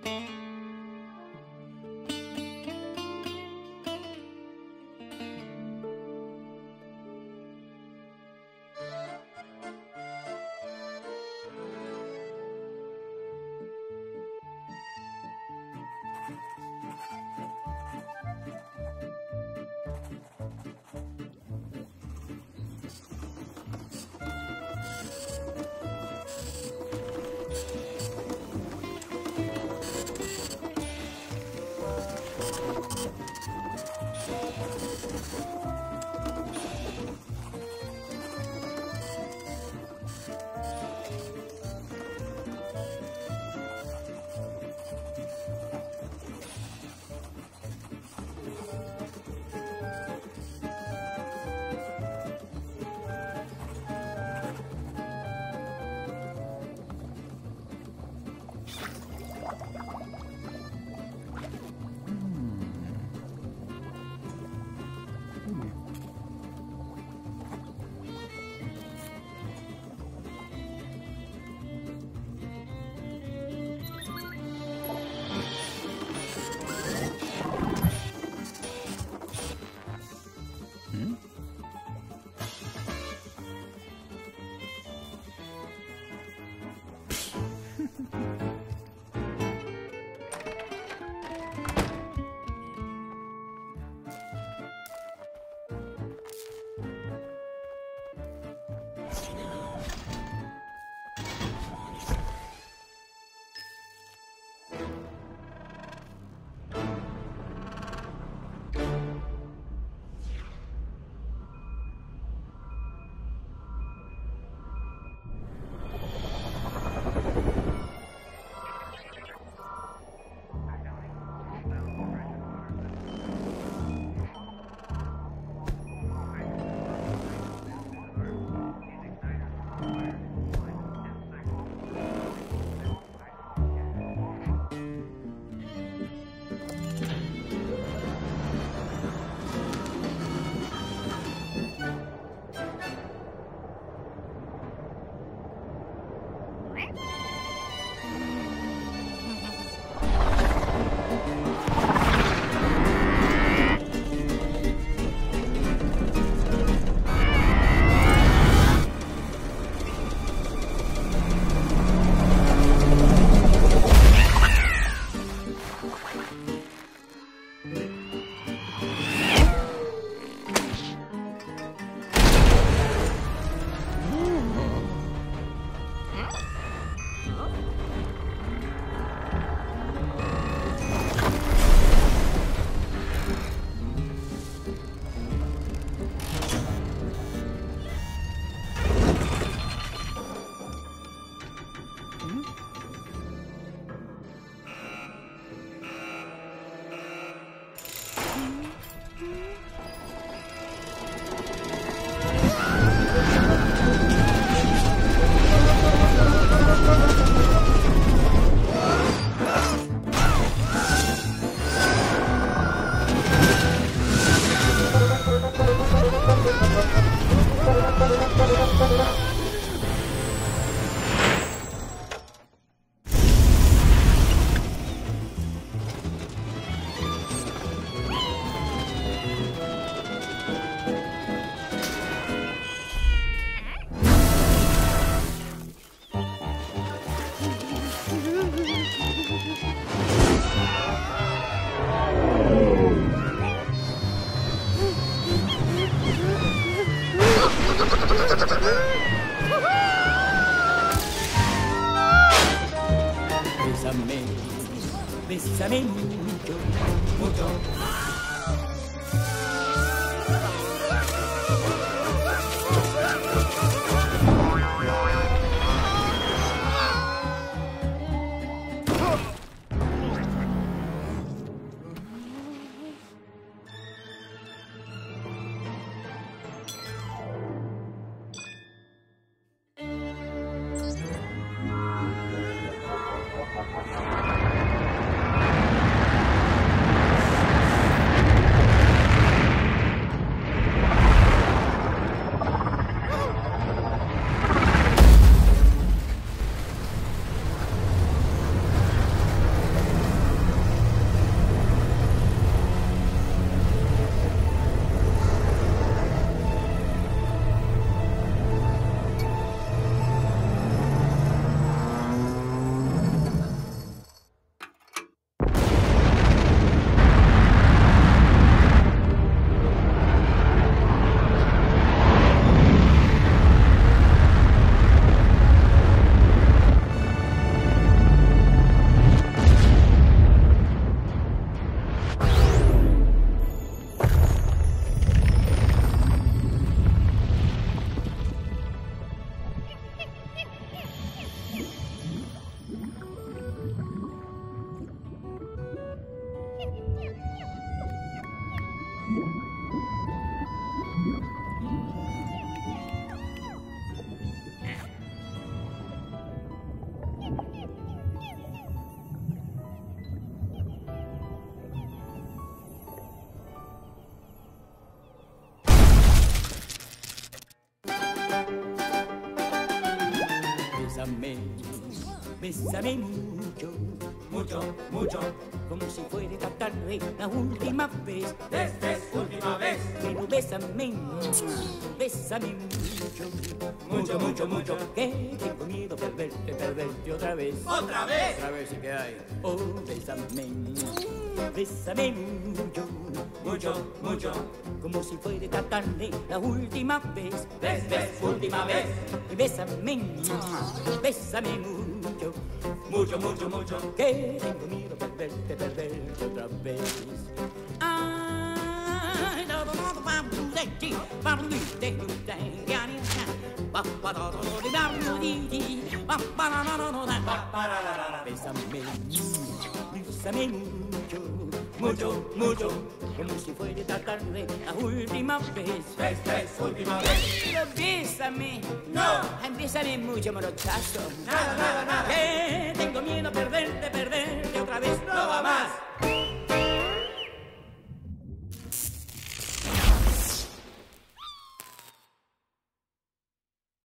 Bésame mucho, mucho. bésame mucho, mucho, mucho. como si fuera esta tarde la última vez. Última vez. Pero bésame, bésame mucho, Mucho, mucho, mucho. que tengo miedo perderte otra vez. Otra vez. Otra vez, ¿y qué hay? Oh, bésame, bésame mucho, Mucho, mucho. como si fuera esta tarde la última vez. Última vez. Y bésame, bésame mucho, Mucho, mucho, mucho. que tengo miedo perderte otra vez. Bésame, bésame mucho, Mucho, mucho. como si fuera esta tarde la última vez. Última vez. Pero bésame, No. bésame mucho, morochazo, Nada, nada, nada. que tengo miedo a perder